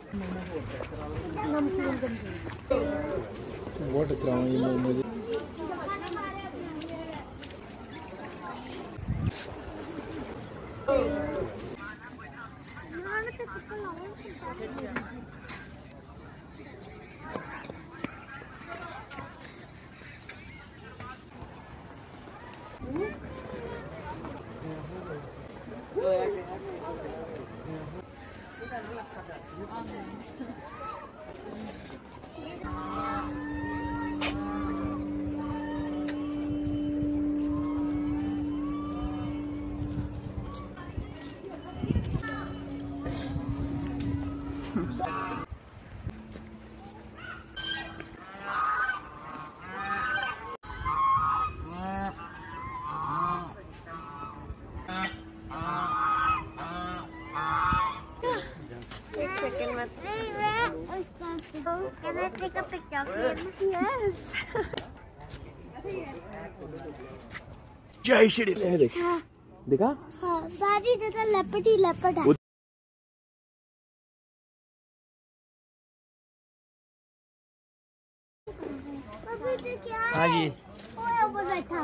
बहुत इतना ये मुझे Can I take a picture of him? Yes. जय श्री राम। देख देखा? हाँ, सारी जगह लेपर्ड ही लेपर्ड है। अभी तो क्या है? हाँ जी। वो ऊपर बैठा।